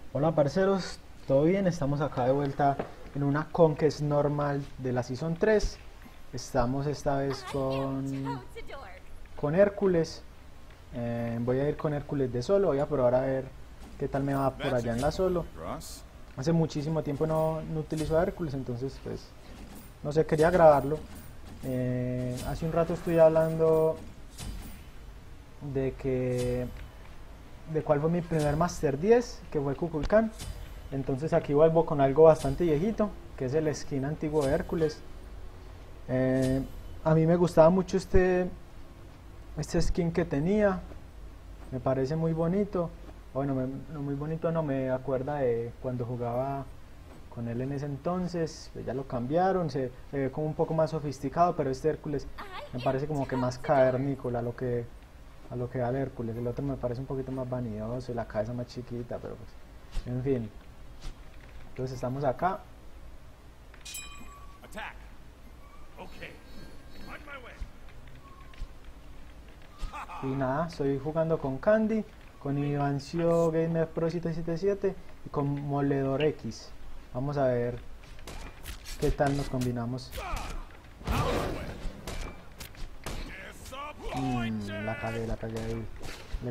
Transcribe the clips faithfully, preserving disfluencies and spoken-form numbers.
Hola parceros, ¿todo bien? Estamos acá de vuelta en una Conquest normal de la Season tres. Estamos esta vez con, con Hércules. Eh, voy a ir con Hércules de solo, voy a probar a ver qué tal me va por allá en la solo. Hace muchísimo tiempo no, no utilizo a Hércules, entonces pues no sé, quería grabarlo. Eh, hace un rato estoy hablando de que de cuál fue mi primer Master diez, que fue Kukulkan. Entonces aquí vuelvo con algo bastante viejito, que es el skin antiguo de Hércules. Eh, a mí me gustaba mucho este, este skin que tenía, me parece muy bonito. Bueno, me, no muy bonito, no me acuerda de cuando jugaba con él en ese entonces. Pues ya lo cambiaron, se, se ve como un poco más sofisticado, pero este Hércules me parece como que más cavernícola, lo que a lo que da el Hércules. El otro me parece un poquito más vanidoso y la cabeza más chiquita, pero pues, en fin. Entonces estamos acá. Y nada, estoy jugando con Candy, con Ivancio Gamer Pro siete siete siete y con Moledor X. Vamos a ver qué tal nos combinamos. Mm, la cagué, la cagué ahí. Le...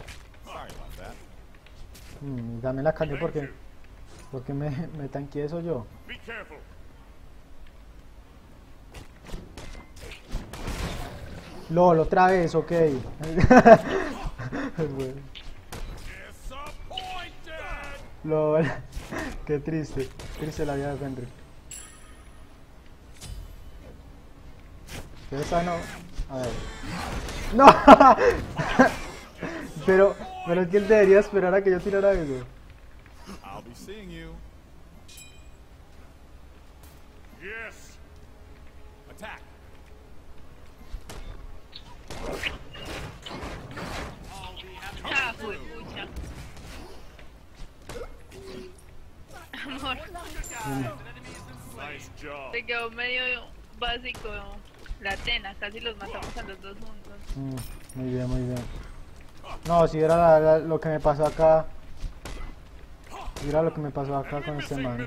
Mm, dame la cagué porque, porque me, me tanqueé eso yo. LOL, otra vez, ok. LOL, qué triste, triste la vida de Fenrir. Pero esa no. A ver. ¡No! pero, pero es que él debería esperar a que yo tirara eso. Ah, fue pucha. Amor. Se quedó medio básico la Atena, casi los matamos a los dos juntos. Mm, muy bien, muy bien. No, si era la, la, lo que me pasó acá. Si era lo que me pasó acá con este man.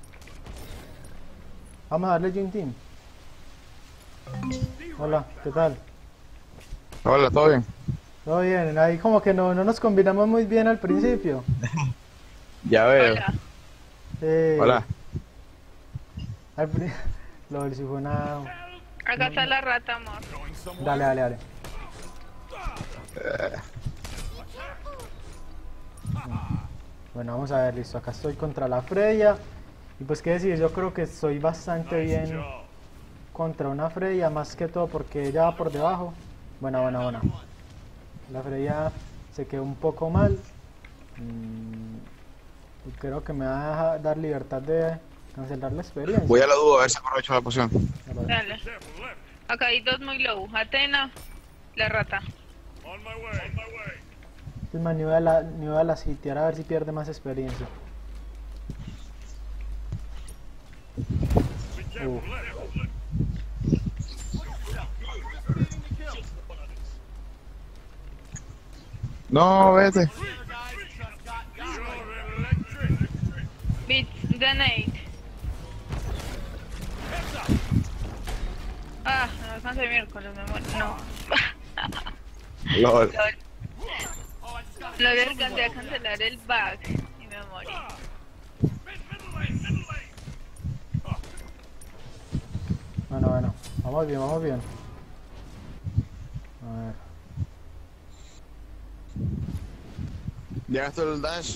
Vamos a darle Jin Team. Hola, ¿qué tal? Hola, ¿todo bien? Todo bien, ahí como que no, no nos combinamos muy bien al principio. Ya veo. Hola. Eh, Hola. al pri- Lol, si fue una... Acá está la rata, amor. Dale, dale, dale. Bueno, vamos a ver, listo. Acá estoy contra la Freya. Y pues qué decir, yo creo que estoy bastante bien contra una Freya, más que todo porque ella va por debajo. Buena, buena, buena. La Freya se quedó un poco mal. Mm, y creo que me va a dar libertad de cancelar la experiencia. Voy a la duda a ver si aprovecho la poción. Dale. Acá hay dos muy low. Atena, la rata. Es más, ni voy a la, ni voy a la sitiar a ver si pierde más experiencia. Uh. No, vete. Beats grenade. Ah, no alcancé miércoles, me muero. No. LOL. No le alcancé a cancelar el bug y me morí. Bueno, bueno, vamos bien, vamos bien. A ver. Ya gastó el dash.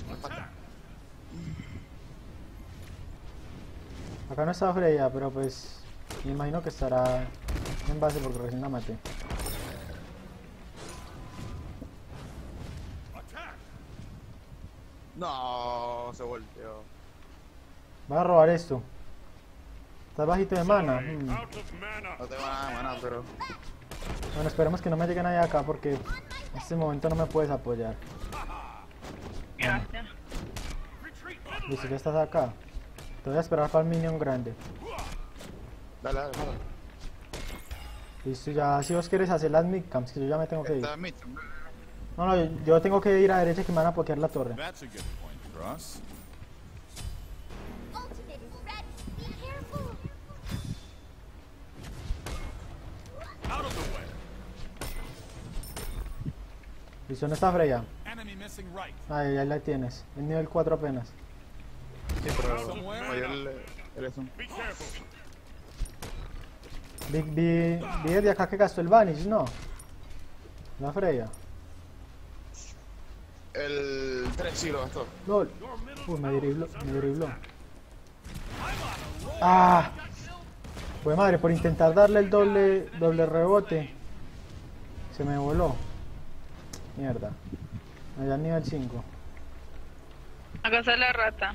Acá no está Freya, pero pues me imagino que estará en base porque recién la maté. No, se volteó. Va a robar esto. Está bajito de mana. Mm. No tengo nada de mana, pero... Bueno, esperemos que no me llegue nadie acá porque en este momento no me puedes apoyar. Gracias. Listo, ya estás acá. Te voy a esperar para el minion grande. Dale, dale, dale. Listo, ya si vos quieres hacer las midcamps, que yo ya me tengo que ir. Está en mid. No, no, yo, yo tengo que ir a derecha que me van a pokear la torre. Cross. Ultimate is ready. Be careful. Out of the way. ¿Listo? ¿No está Freya? Enemy missing right. Ahí, ahí la tienes. En nivel cuatro apenas. Sí, pero ayer el, el es un... Be careful. Vi, vi, vi de acá que gastó el Vanish, ¿no? La Freya. El tres sí lo gastó. LOL. Uy, me dribló, me dribló. ¡Ah! Pues madre, por intentar darle el doble, doble rebote. Se me voló. Mierda. Allá al nivel cinco. Acá está la rata.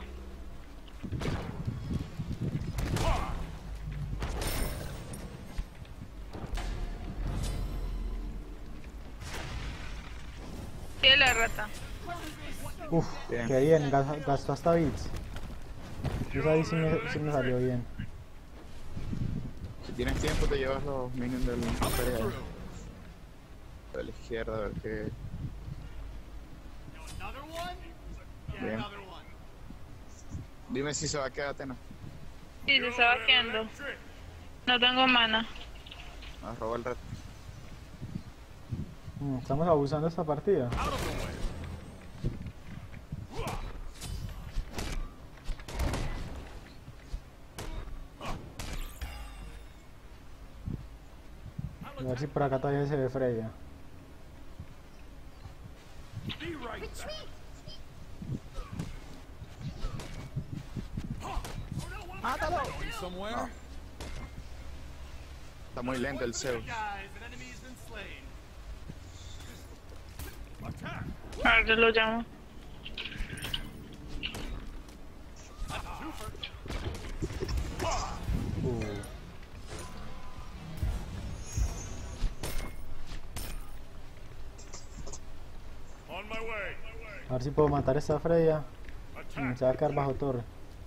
Tiene la rata. Uf, Bien. qué bien, gas- gastó hasta bits. Eso ahí sí me, sí me salió bien. Si tienes tiempo te llevas los minions del Coming Imperial. through. De la izquierda, a ver qué... Another one? Yeah, Bien. another one. Dime si se va a quedar Atena. Sí, se está vaqueando. No tengo mana. Nos robó el reto. Mm, estamos abusando esta partida. Out of the way. A ver si por acá todavía se ve Freya. Be right back. Going somewhere? Está muy lento el Zeus. Guys, an enemy has been slain. Attack. A ver, yo lo llamo. Uh, On my way. a ver si puedo matar a esta Freya. Mm, Attack. se va a quedar bajo torre.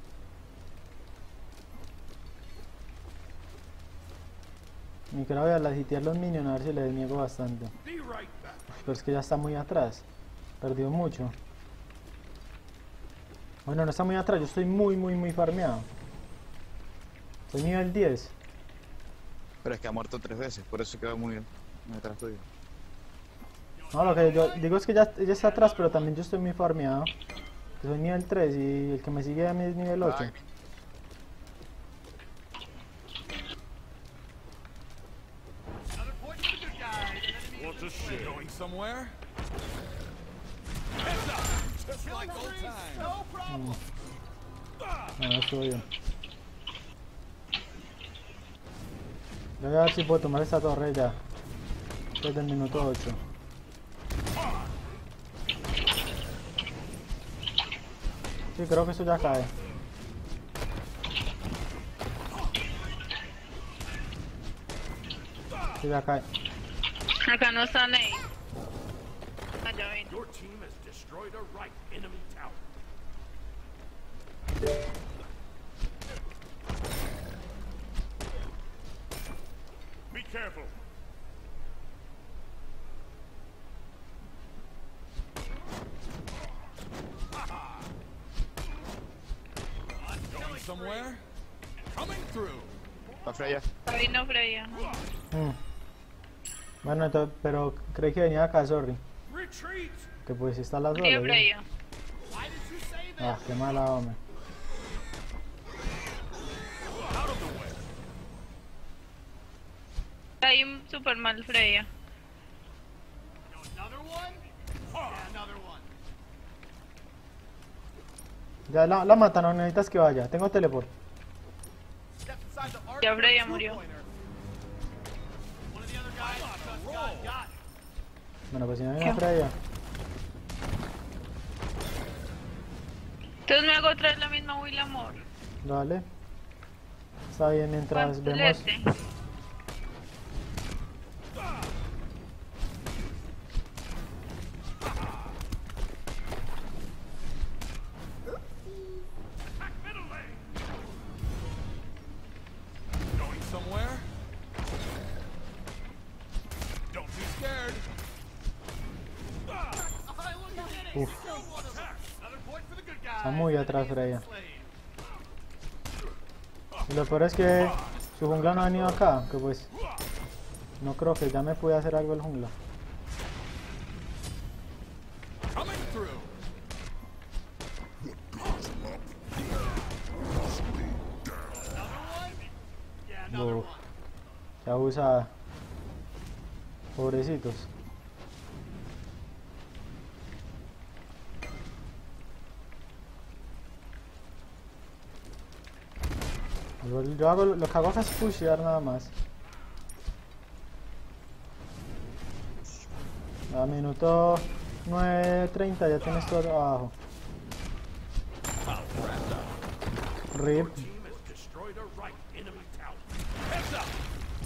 Y creo que a la hitear los minions a ver si le niego bastante. Be right back. Pero es que ya está muy atrás. Perdió mucho. Bueno, no está muy atrás. Yo estoy muy, muy, muy farmeado. Soy nivel diez. Pero es que ha muerto tres veces, por eso quedó muy, muy atrás tuyo. No, lo que yo digo es que ya, ella está atrás, pero también yo estoy muy farmeado. Yo soy nivel tres y el que me sigue a mí es nivel ocho. Ay, Another point for the good guys. An enemy What's this shit? Going somewhere? Heads up. Just like old times. No problem. No, no estuvo bien. Yo voy a ver si puedo tomar esta torre ya. Desde el minuto ocho. Sí, creo que eso ya cae. Sí, ya cae. Acá no está Nate. Allá ven. Your team has destroyed a right enemy tower. Be careful. Going somewhere? Coming through. la Freya. Ahí no Freya. Mm. Bueno, entonces, pero creí que venía acá, sorry. Retreat. Que pues está la Sí, sola. ¿sí? Freya. Why did you say that? Ah, qué mala hombre. Out of the way. Está ahí super mal Freya. Another one? Yeah, another one. Ya la, la matan, no necesitas que vaya. Tengo teleport. Step inside the arc. Ya Freya two murió. pointer. One of the other guys just got got. Bueno, pues si no viene Freya. Entonces me hago otra vez la misma Will Amor. Dale. Está bien mientras vemos. Celeste. Middle lane. Going somewhere? Don't be scared. Ah, look, you did it. Uf. Attack. Another point for the good guys. Está muy atrás Freya. Y lo peor es que su jungla no ha venido acá, que pues no creo que ya me pueda hacer algo el jungla. Coming through. Yeah, another Uf, one. qué abusada. Pobrecitos. Yo, yo hago, lo que hago acá es pushear nada más. A minuto nueve treinta ya tienes todo abajo. Rip. Team has destroyed a right enemy tower. Heads up.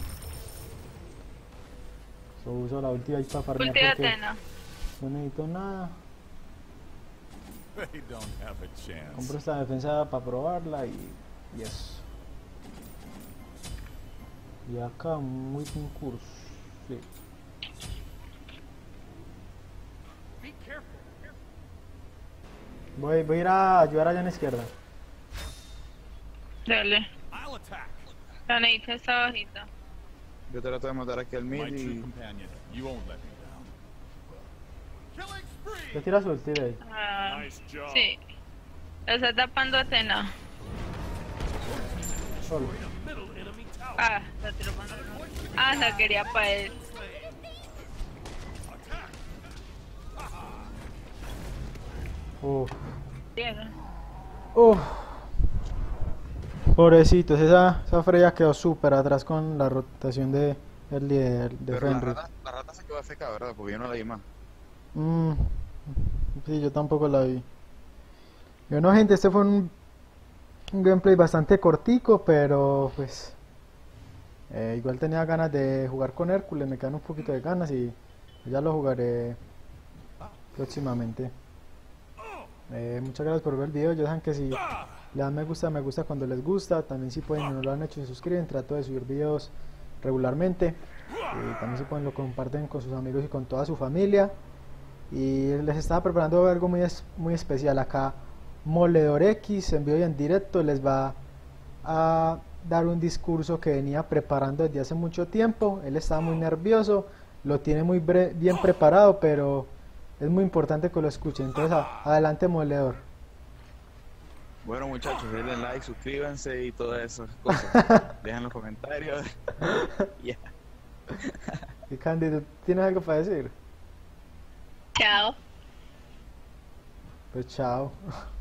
So, uso la ulti ahí para farmear Ulti de porque Athena. no necesito nada. They don't have a chance. Compro esta defensa para probarla y... y eso. Y acá muy buen curso. Sí. Be careful. Voy, voy a ir a ayudar allá en la izquierda. Dale. I'll attack. La Neita está bajita. Yo trato de matar aquí al My mid true y... companion. You won't let me down. Killing ¿Qué spree. tira su ulti de ahí? Ah, Nice job. sí. La está tapando Athena. Solo. Middle enemy tower. Ah, la tiró para Ah, la quería para él. Attack. Uf. Bien. Uf. Pobrecitos, esa, esa Freya quedó súper atrás con la rotación de el líder de Pero la Fenrir. rata, la rata se quedó A F K, ¿verdad? Porque yo no la vi más. Mm, sí, yo tampoco la vi. Bueno, gente, este fue un, un gameplay bastante cortico, pero pues eh, igual tenía ganas de jugar con Hércules, me quedan un poquito de ganas y ya lo jugaré próximamente. Eh, muchas gracias por ver el video, ya saben que si le dan me gusta, me gusta cuando les gusta, también si pueden y no lo han hecho se suscriben, trato de subir videos regularmente, y también si pueden lo comparten con sus amigos y con toda su familia. Y les estaba preparando algo muy, es- muy especial acá. Moledor X en vivo y en directo les va a dar un discurso que venía preparando desde hace mucho tiempo. Él estaba muy nervioso, lo tiene muy bre- bien preparado, pero es muy importante que lo escuchen. Entonces, a- adelante, Moledor. Bueno, muchachos, denle like, suscríbanse y todas esas cosas. Dejen los comentarios. Ya. Y Candy, ¿tú tienes algo para decir? Chao. Pues chao.